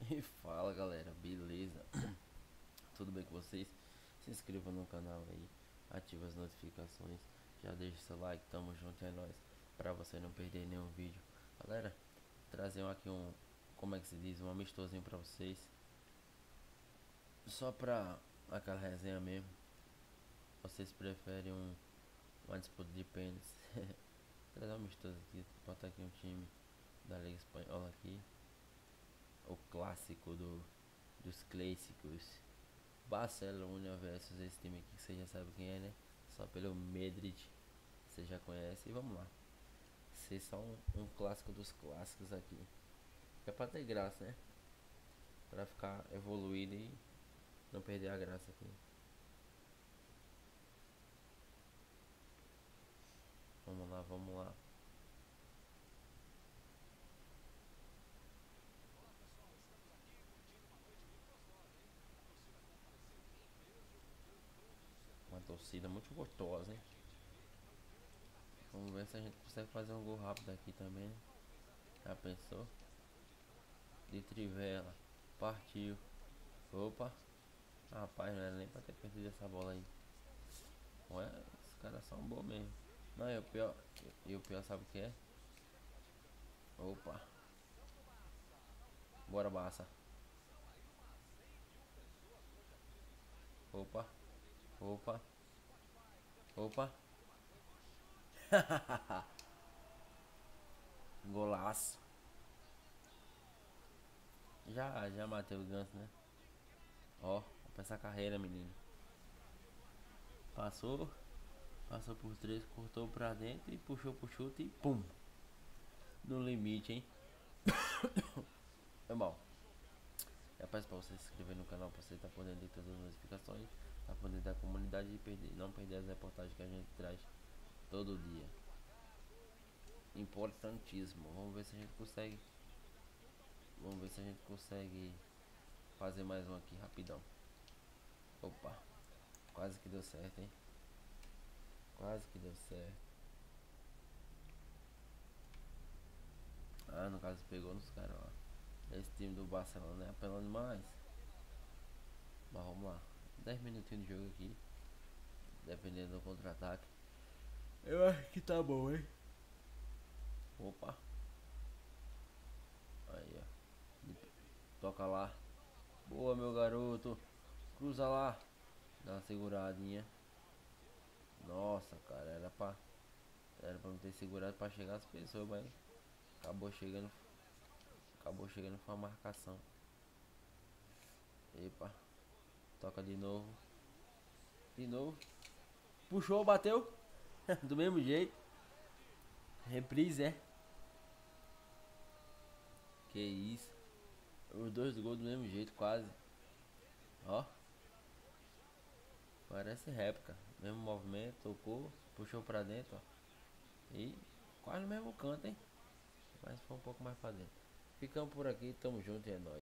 E fala galera, beleza? Tudo bem com vocês? Se inscreva no canal aí, ative as notificações, já deixa seu like, tamo junto, é nóis. Pra você não perder nenhum vídeo. Galera, trazer aqui como é que se diz, um amistosinho pra vocês. Só pra aquela resenha mesmo. Vocês preferem uma disputa de pênaltis? Trazer um amistoso aqui, botar aqui um time da Liga Espanhola aqui. O clássico dos clássicos. Barcelona versus esse time aqui que você já sabe quem é, né? Só pelo Madrid, você já conhece. E vamos lá. Ser só um clássico dos clássicos aqui. É pra ter graça, né? Pra ficar evoluído e não perder a graça aqui. Vamos lá, vamos lá. Uma torcida muito gostosa, hein? Vamos ver se a gente consegue fazer um gol rápido aqui também, né? Já pensou? De trivela. Partiu. Opa. Rapaz, não era nem pra ter perdido essa bola aí. Ué, os caras são bons mesmo. Não, e o pior sabe o que é? Opa, bora Barça. Opa, opa, opa. Golaço. Já matei o ganso, né? Ó, pra essa carreira, menino. Passou, passou por três, cortou pra dentro e puxou pro chute e pum. No limite, hein? É bom. Já peço pra você se inscrever no canal pra você estar podendo de todas as notificações, tá podendo da comunidade e não perder as reportagens que a gente traz todo dia. Importantíssimo. Vamos ver se a gente consegue. Vamos ver se a gente consegue fazer mais um aqui rapidão. Opa, quase que deu certo, hein? Quase que deu certo. Ah, no caso pegou nos caras lá. Esse time do Barcelona é apelando demais. Mas vamos lá. 10 minutinhos de jogo aqui. Dependendo do contra-ataque. Eu acho que tá bom, hein? Opa. Aí, ó. Toca lá. Boa, meu garoto. Cruza lá. Dá uma seguradinha. Nossa, cara. Era pra me ter segurado pra chegar as pessoas, mas acabou chegando. Acabou chegando com a marcação. Epa. Toca de novo. De novo. Puxou, bateu. Do mesmo jeito. Reprise, é? Que isso. Os dois gols do mesmo jeito, quase. Ó. Parece réplica. Mesmo movimento, tocou, puxou pra dentro, ó. E quase no mesmo canto, hein? Mas foi um pouco mais pra dentro. Ficamos por aqui, tamo junto e é nóis.